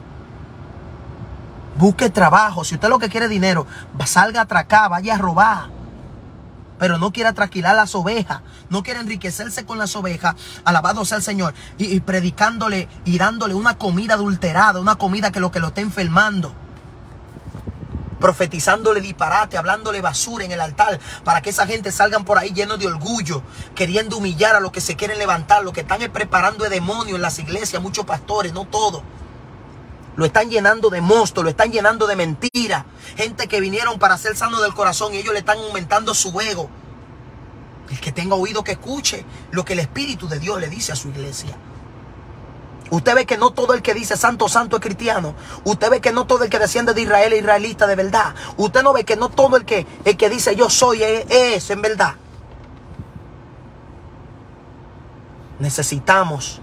A: Busque trabajo. Si usted lo que quiere es dinero, salga a atracar, vaya a robar. Pero no quiere atraquilar las ovejas. No quiere enriquecerse con las ovejas. Alabado sea el Señor. Y predicándole y dándole una comida adulterada. Una comida que lo está enfermando. Profetizándole disparate, hablándole basura en el altar. Para que esa gente salgan por ahí llenos de orgullo. Queriendo humillar a los que se quieren levantar. Los que están preparando de demonios en las iglesias. Muchos pastores, no todos. Lo están llenando de monstruos, lo están llenando de mentiras. Gente que vinieron para ser sanos del corazón y ellos le están aumentando su ego. El que tenga oído que escuche lo que el Espíritu de Dios le dice a su iglesia. Usted ve que no todo el que dice santo, santo es cristiano. Usted ve que no todo el que desciende de Israel es israelita de verdad. Usted no ve que no todo el que dice yo soy es en verdad. Necesitamos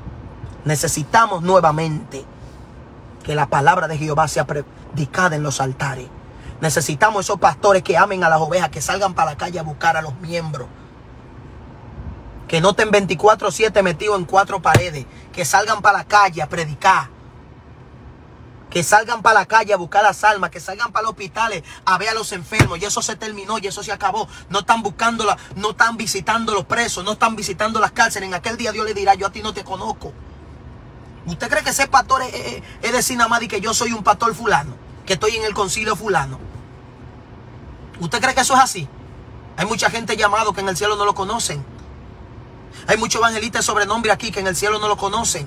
A: nuevamente que la palabra de Jehová sea predicada en los altares. Necesitamos esos pastores que amen a las ovejas, que salgan para la calle a buscar a los miembros. Que no estén 24/7 metidos en 4 paredes. Que salgan para la calle a predicar. Que salgan para la calle a buscar las almas. Que salgan para los hospitales a ver a los enfermos. Y eso se terminó y eso se acabó. No están buscándola, no están visitando los presos, no están visitando las cárceles. En aquel día Dios le dirá, yo a ti no te conozco. ¿Usted cree que ser pastor es decir nada más y que yo soy un pastor fulano? Que estoy en el concilio fulano. ¿Usted cree que eso es así? Hay mucha gente llamado que en el cielo no lo conocen. Hay muchos evangelistas de sobrenombre aquí que en el cielo no lo conocen.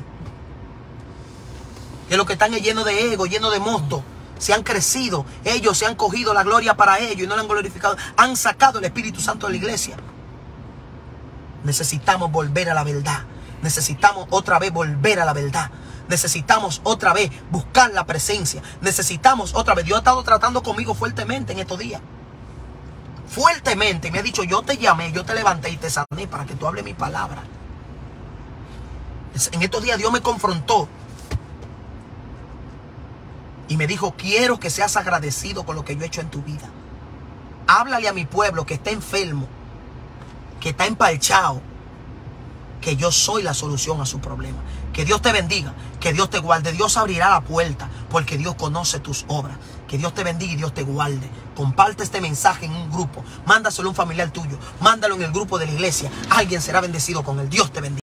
A: Que los que están llenos de ego, llenos de mosto, se han crecido. Ellos se han cogido la gloria para ellos y no la han glorificado. Han sacado el Espíritu Santo de la iglesia. Necesitamos volver a la verdad. Necesitamos otra vez volver a la verdad. Necesitamos otra vez buscar la presencia. Necesitamos otra vez. Dios ha estado tratando conmigo fuertemente en estos días. Fuertemente. Me ha dicho, yo te llamé, yo te levanté y te sané para que tú hables mi palabra. En estos días Dios me confrontó. Y me dijo, quiero que seas agradecido con lo que yo he hecho en tu vida. Háblale a mi pueblo que está enfermo, que está empalchado, que yo soy la solución a su problema. Que Dios te bendiga, que Dios te guarde. Dios abrirá la puerta porque Dios conoce tus obras. Que Dios te bendiga y Dios te guarde. Comparte este mensaje en un grupo. Mándaselo a un familiar tuyo. Mándalo en el grupo de la iglesia. Alguien será bendecido con él. Dios te bendiga.